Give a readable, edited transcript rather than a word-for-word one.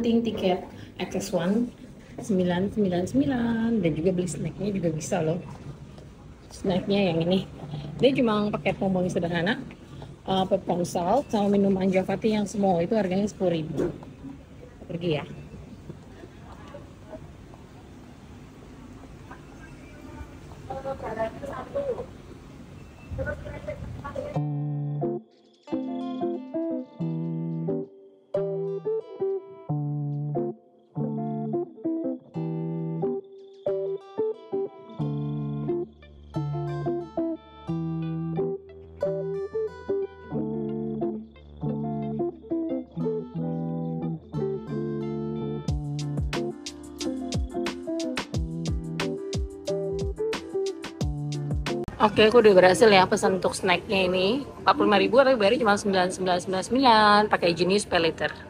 booking tiket XS1 999 dan juga beli snacknya juga bisa loh. Snacknya yang ini, dia cuma pakai promo sederhana, popcorn salt sama minuman Javati yang small itu harganya 10.000. Pergi ya. Oke, aku udah berhasil ya pesan untuk snacknya ini. 45.000 tapi bayarnya cuma 999 pakai Genius Pay Later.